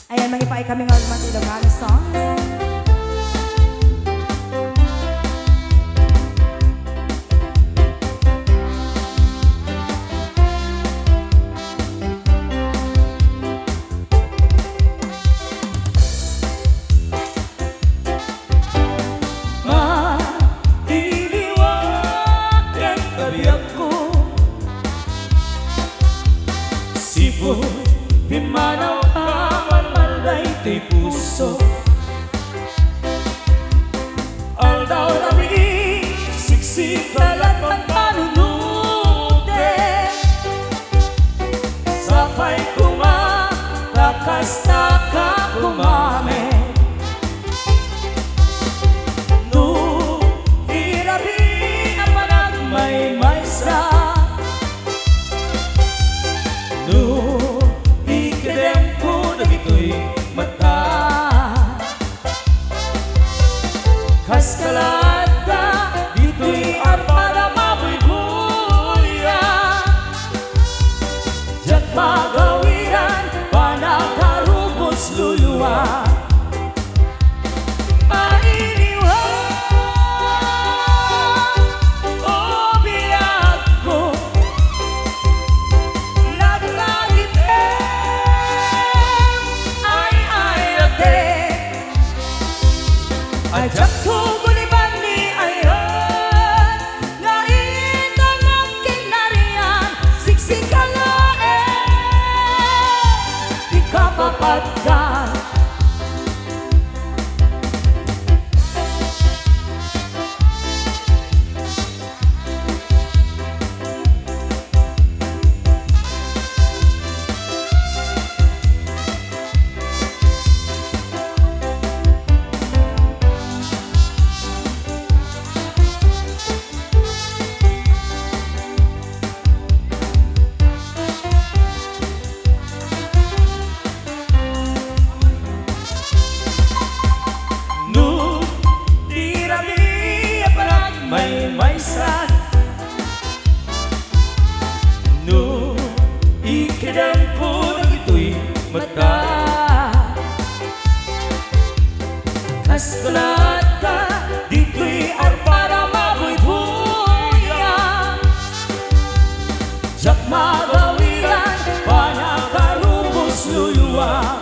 Ayan, magipaay kami nga naman sa Ilocano songs. Pimanaw ka malmalday ti puso Aldaw na bigi siksik dalat magpanunute Sapay kuma kakasta ka kumame Nu irabi ang panagmaymay sa Kaskalada dito'y para mabuybuya Diyak magawiran panakarubos luluwa Mainiwan o biyak ko Laglagit ay ate Ajak ko kapapatkan Maysan Nu ikidam po ng ito'y mata Kaskalata dito'y para mabuybuya Diyak magawiran panakarubos luluwa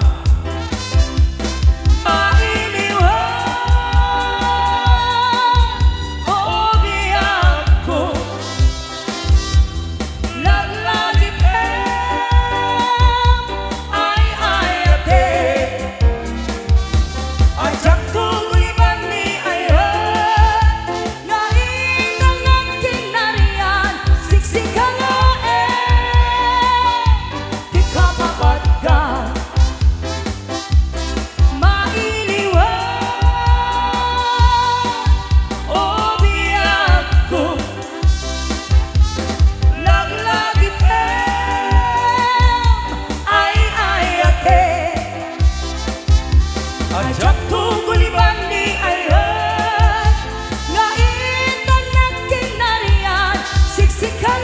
Ajak tuguliban ni ayat Ngaitan ng kinarian Siksikan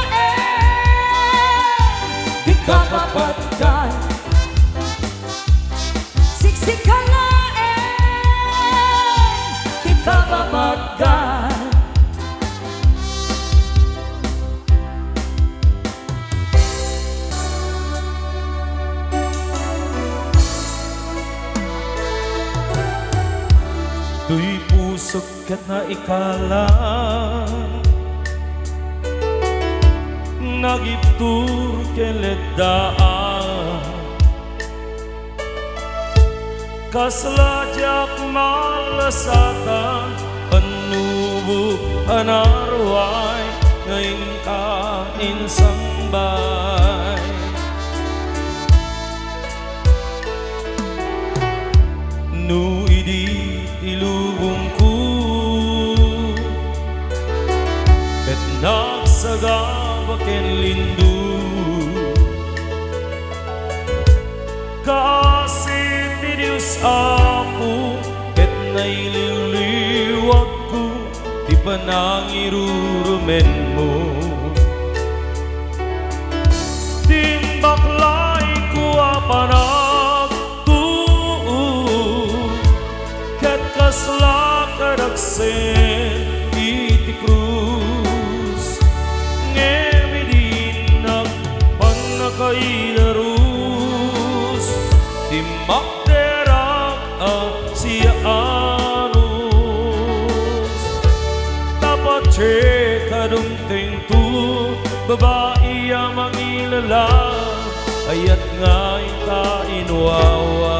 Di kapapatkan Siksikan Di kapapatkan Tuy pusok kat na ikala Nagiptur keledaan Kaslajak malasatan Penubuk anarway Ngayon kain sambay Nu idi ilubungku Ket nagsagabaken lindu Kasih ti Diyos Apo Ket naililiwag ko Di panangirurumen mo Timbaklay ko apanag makderang siya anus. Dapat che kadumting tu babae ang mangilala, ayat ngayon ka inuwawa.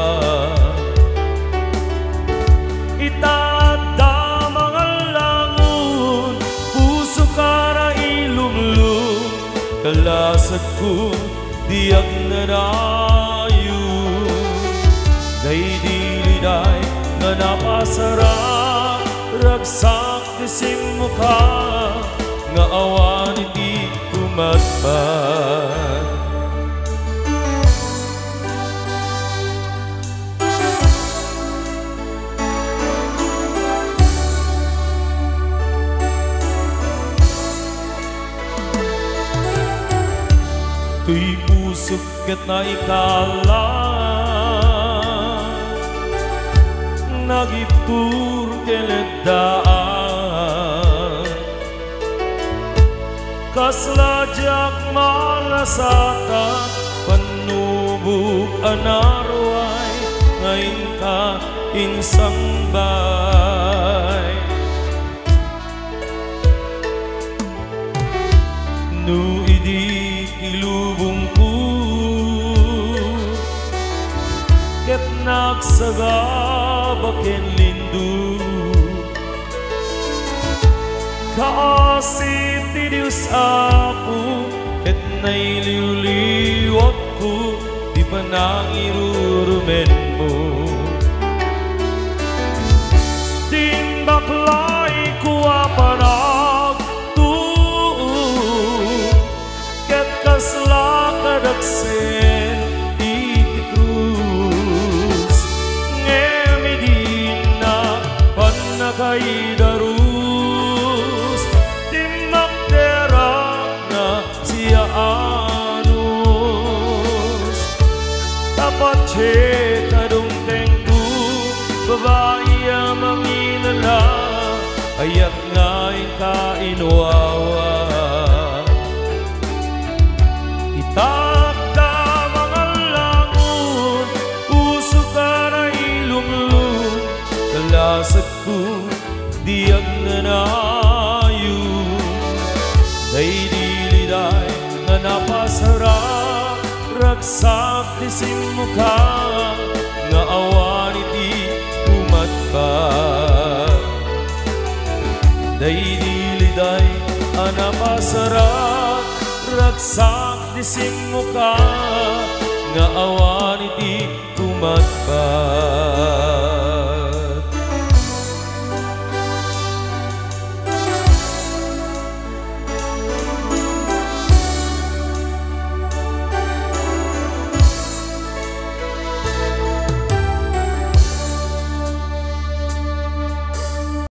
Itada mga langon, puso ka na ilumlum, kalasag ko diag na nayon. Daydiliday nga napasara, ragsak disim mo ka, nga awan iti kumatpat. Tuy pusok ket na ikala, nagiptur keledaan, kaslajak malasatan, panubuk anarway, ngayon ka insang bay. Nu idi ilubong ko, ket nagsagabaken lindu, kaasi ti Diyos Apo, ket nailiwliwat ko, di pa nang irurumen mo. Timbaklay ko apanag tuon, ket kasla kadaksen iti krus, ngemidina panakaidarus, timakderak na siya anus. Dapat che kadungteng tu babae ang mangilala, ayat ngayon ka inuwawa. Itakda mga langon, puso ka na ilumlum, kalasag ko diag na nayon. Daydiliday nga napasara, ragsak disim mo ka, nga awan iti kumatpat. Daydiliday nga napasara, ragsak disim mo ka, nga awan iti kumatpat.